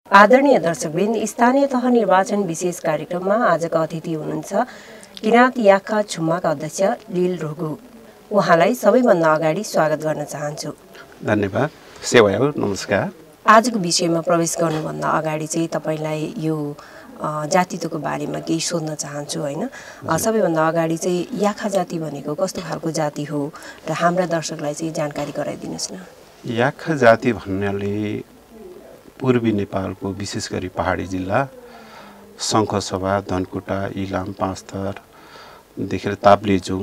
आदरणीय दर्शकवृन्द, स्थानीय तह निर्वाचन विशेष कार्यक्रममा आजका अतिथि हुनुहुन्छ किराँत याखा छुम्माका अध्यक्ष लील रोगु। उहाँलाई सबैभन्दा अगाडि स्वागत गर्न चाहन्छु। धन्यवाद। सेवा हो। नमस्कार। आजको विषयमा प्रवेश गर्नुभन्दा अगाडि चाहिँ तपाईलाई यो जातित्वको बारेमा केही सोध्न चाहन्छु हैन। सबैभन्दा अगाडि चाहिँ याखा जाति भनेको कस्तो खालको जाति हो र हाम्रा दर्शकलाई चाहिँ जानकारी गराइदिनुस् न। याखा जाति भन्नाले पूर्वी नेपालको विशेष गरी पहाडी जिल्ला शङ्खसभा, धनकुटा, इलाम, पाँचथरदेखि ताप्लेजुङ,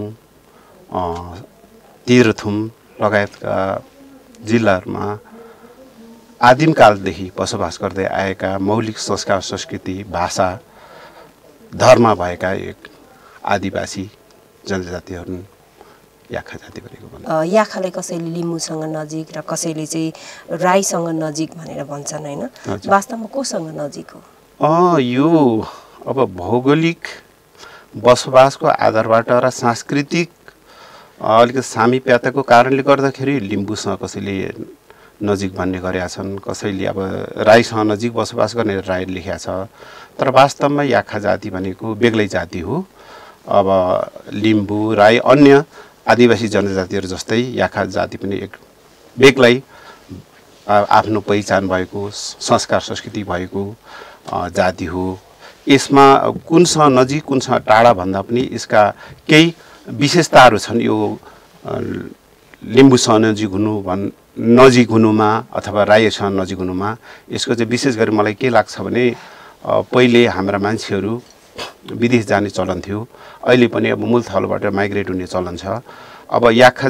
तेह्रथुम लगायतका जिल्लाहरूमा आदिमकालदेखि बसोबास गर्दै आएका मौलिक संस्कार, संस्कृति, भाषा, धर्म भएका एक आदिवासी जनजातिहरू याखा जाति भनेको भन्छ। याखालाई कसैले लिम्बूसँग नजिक र कसैले चाहिँ राईसँग नजिक भनेर भन्छन् हैन। वास्तवमा कोसँग नजिक हो? यो अब भौगोलिक बसोबासको आधारबाट र सांस्कृतिक अलिकति सामिप्यताको कारणले गर्दाखेरि लिम्बूसँग कसैले नजिक भन्ने गरेका छन्, कसैले अब राईसँग नजिक बसोबास गर्ने राई लेखेका छ। तर वास्तवमा याखा जाति भनेको बेग्लै जाति हो। अब लिम्बू, राई, अन्य आदिवासी जनजातिहरू जस्तै याखा जाति पनि एक बेग्लै आफ्नो पहिचान भएको, संस्कार संस्कृति भएको जाति हो। यसमा कुनसँग नजिक कुनसँग टाढा भन्दा पनि यसका केही विशेषताहरू छन्। यो लिम्बूसँग नजिक हुनुमा अथवा राईसँग नजिक हुनुमा यसको चाहिँ विशेष गरी मलाई के लाग्छ भने पहिले हाम्रा मान्छेहरू विदेश जाने चलन थियो। अहिले पनि अब मूल थलोबाट माइग्रेट हुने चलन छ। अब याखा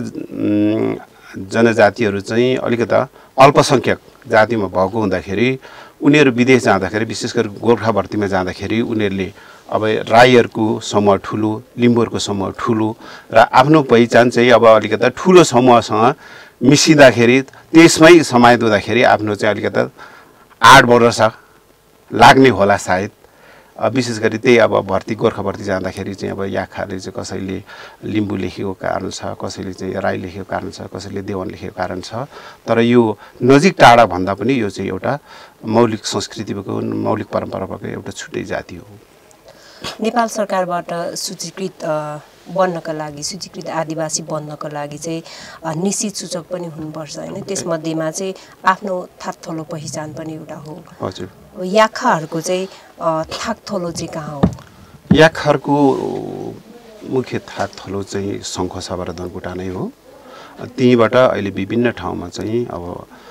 जनजातिहरू चाहिँ अलिकता अल्पसङ्ख्यक जातिमा भएको हुँदाखेरि उनीहरू विदेश जाँदाखेरि, विशेष गरी गोर्खा भर्तीमा जाँदाखेरि उनीहरूले अब राईहरूको समूह ठुलो, लिम्बूहरूको समूह ठुलो र आफ्नो पहिचान चाहिँ अब अलिकता ठुलो समूहसँग मिसिँदाखेरि त्यसमै समाहित हुँदाखेरि आफ्नो चाहिँ अलिकता आड वर्ष लाग्ने होला सायद। विशेष गरी त्यही अब गोर्खा भर्ती जाँदाखेरि चाहिँ अब याखाले चाहिँ कसैले लिम्बू लेखेको कारण छ, कसैले चाहिँ राई लेखेको कारण छ, कसैले देवन लेखेको कारण छ। तर यो नजिक टाढा भन्दा पनि यो चाहिँ एउटा मौलिक संस्कृति भएको, मौलिक परम्परा भएको एउटा छुट्टै जाति हो। नेपाल सरकारबाट सूचीकृत बन्नका लागि, सूचीकृत आदिवासी बन्नको लागि चाहिँ निश्चित सूचक पनि हुनुपर्छ हैन। त्यसमध्येमा चाहिँ आफ्नो थाकथलो पहिचान पनि एउटा हो। हजुर। याखाहरूको चाहिँ थाकथलो चाहिँ कहाँ हो? याखाहरूको मुख्य थाकथलो चाहिँ शङ्खसभा र धनकुटा नै हो। त्यहीबाट अहिले विभिन्न ठाउँमा चाहिँ अब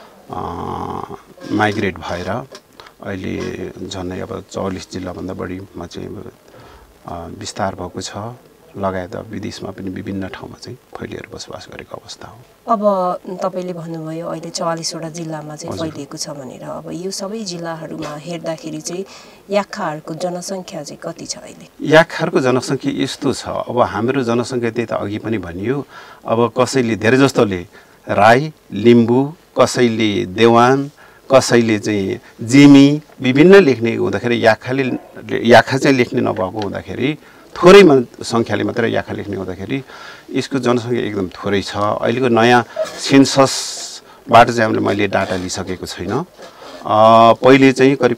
माइग्रेट भएर अहिले झन्डै अब 44 जिल्लाभन्दा बढीमा चाहिँ विस्तार भएको छ। लगायत विदेशमा पनि विभिन्न ठाउँमा चाहिँ फैलिएर बसोबास गरेको अवस्था हो। अब तपाईले भन्नुभयो अहिले 44 वटा जिल्लामा चाहिँ फैलिएको छ भनेर। अब यो सबै जिल्लाहरूमा हेर्दाखेरि चाहिँ याखाहरूको जनसङ्ख्या चाहिँ कति छ अहिले? याखाहरूको जनसङ्ख्या यस्तो छ, अब हाम्रो जनसङ्ख्या त्यही त अघि पनि भनियो। अब कसैले धेरै जस्तोले राई, लिम्बू, कसैले देवान, कसैले चाहिँ जिमी विभिन्न लेख्ने हुँदाखेरि याखा चाहिँ लेख्ने नभएको हुँदाखेरि थोरै सङ्ख्याले मात्रै याखा लेख्ने हुँदाखेरि यसको जनसङ्ख्या एकदम थोरै छ। अहिलेको नयाँ सेन्ससबाट चाहिँ मैले डाटा लिइसकेको छैन। पहिले चाहिँ करिब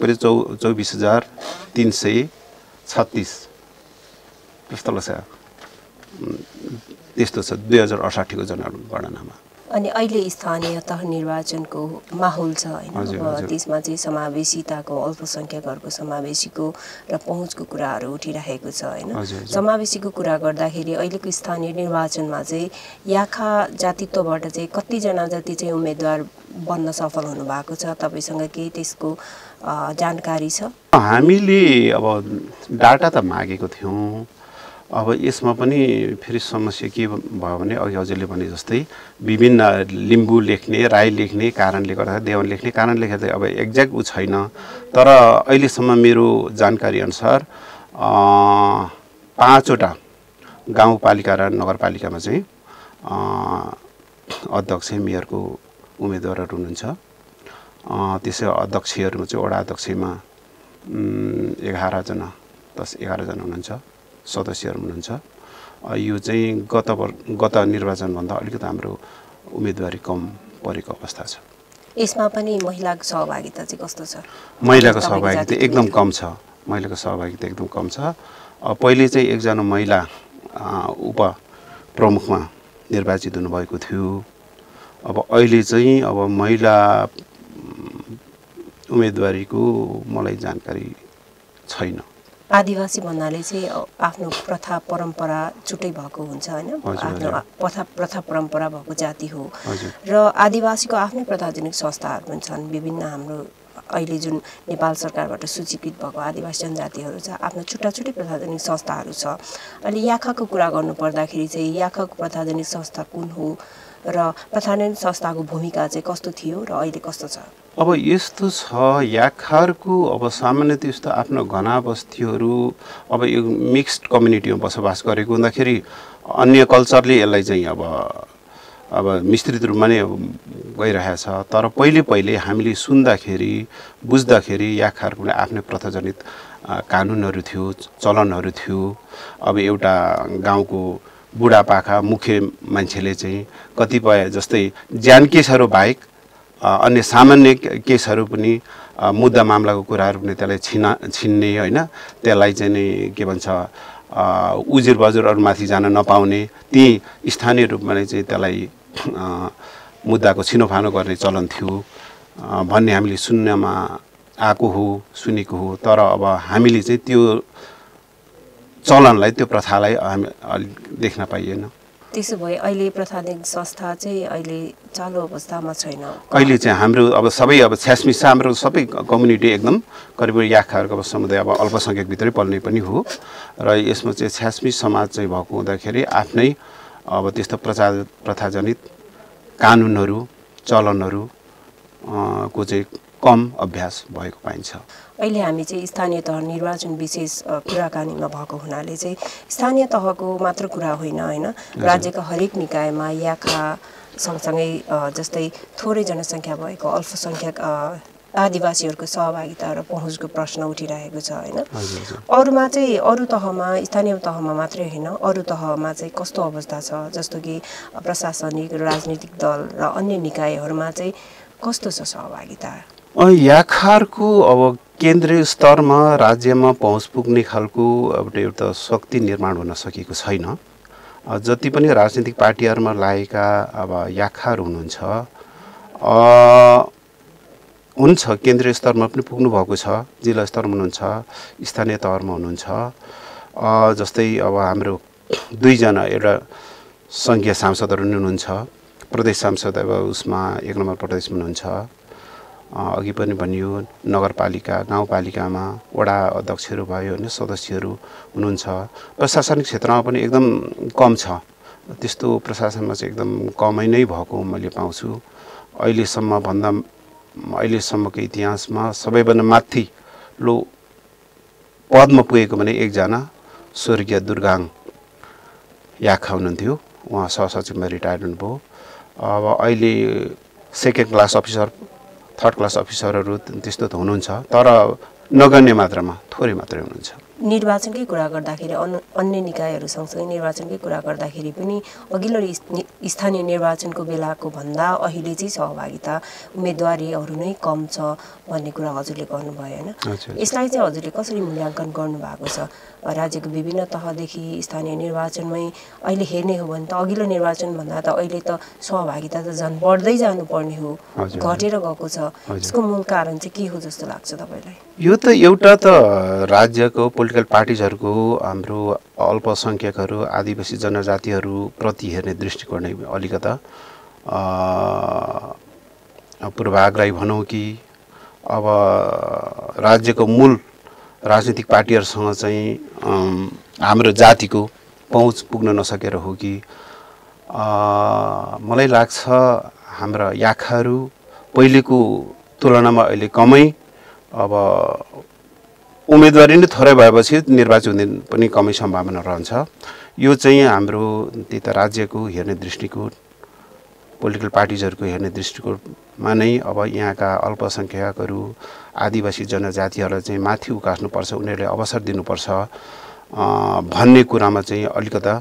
24,336 जस्तो लाग्छ, त्यस्तो छ 2068 को जनगणनामा। अनि अहिले स्थानीय तह निर्वाचनको माहौल छ हैन। अब त्यसमा चाहिँ समावेशिताको, अल्पसङ्ख्यकहरूको समावेशीको र पहुँचको कुराहरू उठिरहेको छ हैन। समावेशीको कुरा गर्दाखेरि अहिलेको स्थानीय निर्वाचनमा चाहिँ याखा जातित्वबाट चाहिँ कतिजना जति चाहिँ उम्मेदवार बन्न सफल हुनु भएको छ? तपाईसँग केही त्यसको जानकारी छ? हामीले अब डाटा त मागेको थियौँ। अब यसमा पनि फेरि समस्या के भयो भने अघि हजुरले भने जस्तै विभिन्न लिम्बू लेख्ने, राई लेख्ने कारणले गर्दा, देवन लेख्ने कारणले गर्दा अब एक्ज्याक्ट छैन। तर अहिलेसम्म मेरो जानकारी अनुसार 5 वटा गाउँपालिका र नगरपालिकामा चाहिँ अध्यक्ष, मेयरको उम्मेदवारहरू हुनुहुन्छ। त्यसै अध्यक्षहरूमा चाहिँ वडा अध्यक्षमा 11 जना 10-11 जना हुनुहुन्छ, सदस्यहरू हुनुहुन्छ। यो चाहिँ गत निर्वाचनभन्दा अलिकति हाम्रो उम्मेदवारी कम परेको अवस्था छ। यसमा पनि महिलाको सहभागिता चाहिँ कस्तो छ? महिलाको सहभागिता एकदम कम छ। महिलाको सहभागिता एकदम कम छ। पहिले चाहिँ एकजना महिला उप प्रमुखमा निर्वाचित हुनुभएको थियो। अब अहिले चाहिँ अब महिला उम्मेदवारीको मलाई जानकारी छैन। आदिवासी भन्नाले चाहिँ आफ्नो प्रथा परम्परा छुट्टै भएको हुन्छ हैन? आफ्नो प्रथा परम्परा भएको जाति हो। र आदिवासीको आफ्नै प्रजाजनिक संस्थाहरू पनि छन्। विभिन्न हाम्रो अहिले जुन नेपाल सरकारबाट सूचीकृत भएको आदिवासी जनजातिहरू छ, आफ्नो छुट्टा-छुट्टै प्रजाजनिक संस्थाहरू छ। अहिले याखाको कुरा गर्नुपर्दाखेरि चाहिँ याखाको प्रजाजनिक संस्था कुन हो र प्रजाजनिक संस्थाको भूमिका चाहिँ कस्तो थियो र अहिले कस्तो छ? अब यस्तो छ, याखाहरूको अब सामान्यतः यस्तो आफ्नो घना बस्तीहरू अब यो मिक्स्ड कम्युनिटीमा बसोबास गरेको हुँदाखेरि अन्य कल्चरले यसलाई चाहिँ अब मिश्रित रूपमा नै गइरहेको छ। तर पहिले हामीले सुन्दाखेरि बुझ्दाखेरि याखाहरूको आफ्नै प्रथाजनित कानुनहरू थियो, चलनहरू थियो। अब एउटा गाउँको बुढापाका मुख्य मान्छेले चाहिँ कतिपय जस्तै ज्यान केसहरू बाहेक अन्य सामान्य केसहरू पनि मुद्दा मामलाको कुराहरू पनि त्यसलाई छिन्ने होइन, त्यसलाई चाहिँ नि के भन्छ उजुर बजुरहरूमाथि जान नपाउने, ती स्थानीय रूपमा नै चाहिँ त्यसलाई मुद्दाको छिनोफानो गर्ने चलन थियो भन्ने हामीले सुन्नमा आएको हो, सुनेको हो। तर अब हामीले चाहिँ त्यो चलनलाई, त्यो प्रथालाई हामी अलि देख्न पाइएन। त्यसो भए अहिले प्रजाजनिक संस्था चाहिँ अहिले चालु अवस्थामा छैन। अहिले चाहिँ हाम्रो अब सबै अब छ्यासमिस हाम्रो सबै कम्युनिटी एकदम करिब याखाहरूको समुदाय अब अल्पसङ्ख्यकभित्रै पर्ने पनि हो र यसमा चाहिँ छ्यासमिस समाज चाहिँ भएको हुँदाखेरि आफ्नै अब त्यस्तो प्रथाजनित कानुनहरू चलनहरू को चाहिँ कम अभ्यास भएको पाइन्छ। अहिले हामी चाहिँ स्थानीय तह निर्वाचन विशेष कुराकानीमा भएको हुनाले चाहिँ स्थानीय तहको मात्र कुरा होइन हैन, राज्यका हरेक निकायमा याखा सँगसँगै जस्तै थोरै जनसङ्ख्या भएको अल्पसङ्ख्यक आदिवासीहरूको सहभागिता र पहुँचको प्रश्न उठिरहेको छ हैन। अरूमा चाहिँ अरू तहमा स्थानीय तहमा मात्रै होइन, अरू तहमा चाहिँ कस्तो अवस्था छ? जस्तो कि प्रशासनिक, राजनीतिक दल र अन्य निकायहरूमा चाहिँ कस्तो छ सहभागिता? याखाहरूको अब केन्द्रीय स्तरमा राज्यमा पहुँच पुग्ने खालको एउटा शक्ति निर्माण हुन सकेको छैन। जति पनि राजनीतिक पार्टीहरूमा लागेका अब याखाहरू हुन्छ केन्द्रीय स्तरमा पनि पुग्नु भएको छ, जिल्ला स्तरमा हुनुहुन्छ, स्थानीय तहमा हुनुहुन्छ। जस्तै अब हाम्रो दुईजना एउटा सङ्घीय सांसदहरू पनि हुनुहुन्छ, प्रदेश सांसद अब उसमा 1 नम्बर प्रदेशमा हुनुहुन्छ। अघि पनि भनियो नगरपालिका गाउँपालिकामा वडा अध्यक्षहरू भयो होइन, सदस्यहरू हुनुहुन्छ। प्रशासनिक क्षेत्रमा पनि एकदम कम छ, त्यस्तो प्रशासनमा चाहिँ एकदम कमै नै भएको मैले पाउँछु। अहिलेसम्मको इतिहासमा सबैभन्दा माथिल्लो पदमा पुगेको भने एकजना स्वर्गीय दुर्गाङ याखा हुनुहुन्थ्यो, उहाँ सहसचिवमा रिटायर हुनुभयो। अब अहिले second class officer, third class अफिसरहरू त्यस्तो त हुनुहुन्छ, तर नगण्य मात्रामा थोरै मात्रै हुनुहुन्छ। निर्वाचनकै कुरा गर्दाखेरि अन्य निकायहरू सँगसँगै निर्वाचनकै कुरा गर्दाखेरि पनि अघिल्लो स्थानीय निर्वाचनको बेलाको भन्दा अहिले चाहिँ सहभागिता उम्मेदवारीहरू नै कम छ भन्ने कुरा हजुरले गर्नुभयो होइन। यसलाई चाहिँ हजुरले कसरी मूल्याङ्कन गर्नुभएको छ? राज्यको विभिन्न तहदेखि स्थानीय निर्वाचनमै अहिले हेर्ने हो भने त अघिल्लो निर्वाचन भन्दा त अहिले त सहभागिता त झन् बढ्दै जानुपर्ने हो, घटेर गएको छ। यसको मूल कारण चाहिँ के हो जस्तो लाग्छ तपाईँलाई? यो त एउटा त राज्यको पोलिटिकल पार्टिजहरूको हाम्रो अल्पसङ्ख्यकहरू आदिवासी जनजातिहरू प्रति हेर्ने दृष्टिकोण नै अलिकता पूर्वाग्रही भनौँ कि अब राज्यको मूल राजनीतिक पार्टीहरूसँग चाहिँ हाम्रो जातिको पहुँच पुग्न नसकेर हो कि मलाई लाग्छ हाम्रा याखाहरू पहिलेको तुलनामा अहिले कमै अब उम्मेदवारी नै थोरै भएपछि निर्वाचन हुने पनि कमै सम्भावना रहन्छ। यो चाहिँ हाम्रो त्यही त राज्यको हेर्ने दृष्टिकोण, पोलिटिकल पार्टिजहरूको हेर्ने दृष्टिकोणमा नै अब यहाँका अल्पसङ्ख्यकहरू आदिवासी जनजातिहरूलाई चाहिँ माथि उकास्नुपर्छ, उनीहरूले अवसर दिनुपर्छ भन्ने कुरामा चाहिँ अलिकता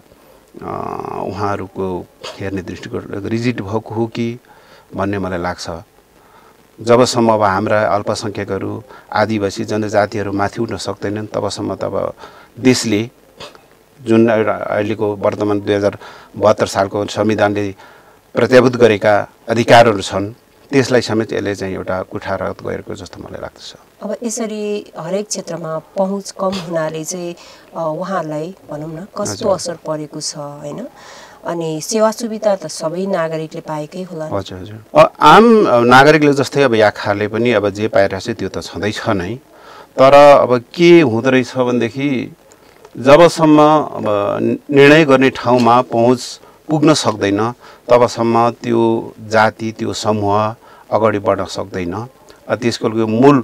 उहाँहरूको हेर्ने दृष्टिकोण रिजिड भएको हो कि भन्ने मलाई लाग्छ। जबसम्म अब हाम्रा अल्पसंख्यकहरू आदिवासी जनजातिहरू माथि उठ्न सक्दैनन् तबसम्म त अब देशले जुन अहिलेको वर्तमान 2072 सालको संविधानले प्रत्याभूत गरेका अधिकारहरू छन् त्यसलाई समेत यसले चाहिँ एउटा कुठारगत गरेको जस्तो मलाई लाग्दछ। अब यसरी हरेक क्षेत्रमा पहुँच कम हुनाले चाहिँ उहाँहरूलाई भनौँ न कस्तो असर परेको छ हैन? अनि सेवा सुविधा त सबै नागरिकले पाएकै होला। हजुर हजुर। आम नागरिकले जस्तै अब याखाले पनि अब जे पाइरहेछ त्यो त छँदैछ नै, तर अब के हुँदो रहेछ भनेदेखि जबसम्म अब निर्णय गर्ने ठाउँमा पहुँच पुग्न सक्दैन तबसम्म त्यो जाति त्यो समूह अगाडि बढ्न सक्दैन। त्यसको मूल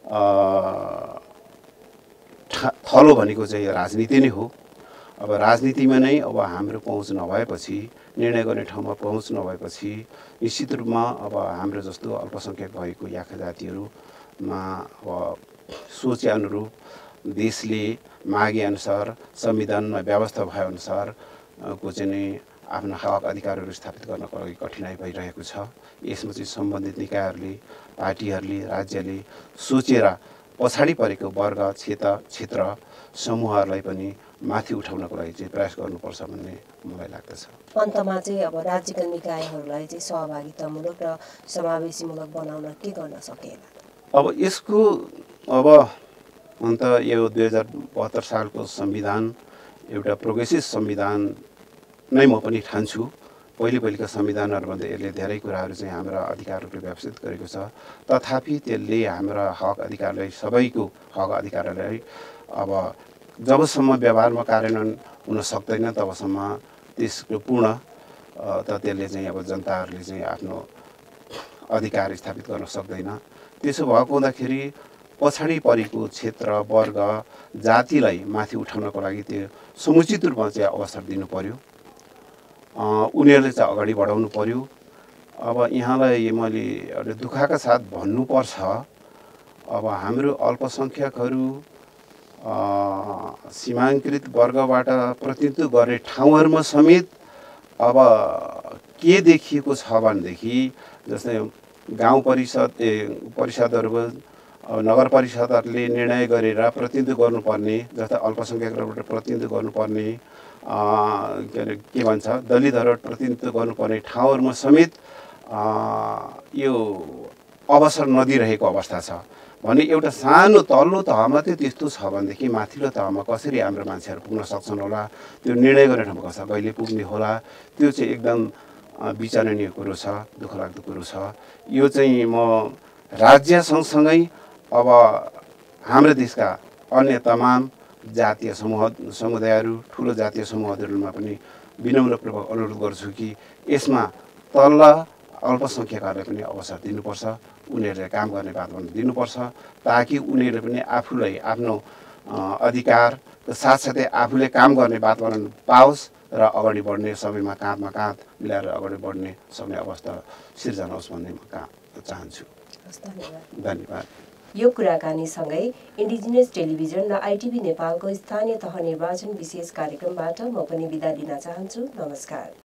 थलो भनेको चाहिँ राजनीति नै हो। अब राजनीतिमा नै अब हाम्रो पहुँच नभएपछि, निर्णय गर्ने ठाउँमा पहुँच नभएपछि निश्चित रूपमा अब हाम्रो जस्तो अल्पसंख्यक भएको याखा जातिहरूमा अब सोचे अनुरूप देशले मागे अनुसार संविधानमा व्यवस्था भएअनुसार को चाहिँ नि आफ्ना हक अधिकारहरू स्थापित गर्नको लागि कठिनाइ भइरहेको छ। यसमा चाहिँ सम्बन्धित निकायहरूले, पार्टीहरूले, राज्यले सोचेर पछाडि परेको वर्ग, क्षेत्र समूहहरूलाई पनि माथि उठाउनको लागि चाहिँ प्रयास गर्नुपर्छ भन्ने मलाई लाग्दछ। अन्तमा चाहिँ अब राज्यका निकायहरूलाई चाहिँ सहभागितामूलक र समावेशीमूलक बनाउन के गर्न सकिएला? अब यसको अब अन्त यो 2072 सालको संविधान एउटा प्रोग्रेसिभ संविधान नै म पनि ठान्छु। पहिलेका संविधानहरूभन्दा यसले धेरै कुराहरू चाहिँ हाम्रा अधिकारहरूले व्यवस्थित गरेको छ। तथापि त्यसले हाम्रा हक अधिकारलाई, सबैको हक अधिकारलाई अब जबसम्म व्यवहारमा कार्यान्वयन हुन सक्दैन तबसम्म त्यसको पूर्ण त्यसले चाहिँ अब जनताहरूले चाहिँ आफ्नो अधिकार स्थापित गर्न सक्दैन। त्यसो भएको हुँदाखेरि पछाडि परेको क्षेत्र, वर्ग, जातिलाई माथि उठाउनको लागि त्यो समुचित रूपमा चाहिँ अवसर दिनु पर्यो। उनीहरूले चाहिँ अगाडि बढाउनु पर्यो। अब यहाँलाई मैले एउटा दुःखका साथ भन्नुपर्छ, अब हाम्रो अल्पसंख्यकहरू सीमाङ्कृत वर्गबाट प्रतिनिधित्व गर्ने ठाउँहरूमा समेत अब के देखिएको छ भनेदेखि जस्तै गाउँ परिषदहरू, नगर परिषदहरूले निर्णय गरेर प्रतिनिधित्व गर्नुपर्ने, जस्तै अल्पसंख्यकहरूबाट प्रतिनिधित्व गर्नुपर्ने, के भन्छ दलितहरू प्रतिनिधित्व गर्नुपर्ने ठाउँहरूमा समेत यो अवसर नदिइरहेको अवस्था छ भने एउटा सानो तल्लो तहमा चाहिँ त्यस्तो छ भनेदेखि माथिल्लो तहमा कसरी हाम्रो मान्छेहरू पुग्न सक्छन् होला, त्यो निर्णय गर्ने ठाउँमा कसरी कहिले पुग्ने होला, त्यो चाहिँ एकदम विचारणीय कुरो छ, दुःखलाग्दो कुरो छ। यो चाहिँ म राज्य सँगसँगै अब हाम्रो देशका अन्य तमाम जातीय समुदायहरू, ठुलो जातीय समूहहरूमा पनि विनम्रपूर्वक अनुरोध गर्छु कि यसमा तल्ला अल्पसंख्यकहरूलाई पनि अवसर दिनुपर्छ, उनीहरूले काम गर्ने वातावरण दिनुपर्छ, ताकि उनीहरूले पनि आफूलाई आफ्नो अधिकार साथसाथै आफूले काम गर्ने वातावरण पाओस् र अगाडि बढ्ने, सबैमा काँधमा काँध मिलाएर अगाडि बढ्ने सक्ने अवस्था सिर्जना होस् भन्ने म चाहन्छु। धन्यवाद। यो कुराकानीसँगै इन्डिजिनियस टेलिभिजन र आइटिभी नेपालको स्थानीय तह निर्वाचन विशेष कार्यक्रमबाट म पनि बिदा लिन चाहन्छु। नमस्कार।